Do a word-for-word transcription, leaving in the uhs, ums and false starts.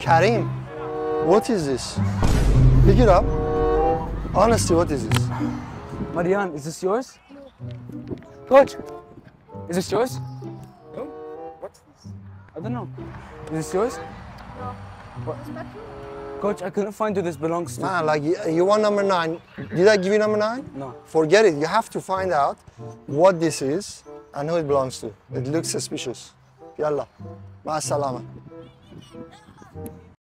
Karim, what is this? Pick it up. Honestly, what is this? Marian, is this yours? Coach, is this yours? No? What's this? I don't know. Is this yours? What? Coach, I couldn't find who this belongs to. Man, like, you, you want number nine. Did I give you number nine? No. Forget it. You have to find out what this is and who it belongs to. It looks suspicious. Yalla. Ma salama.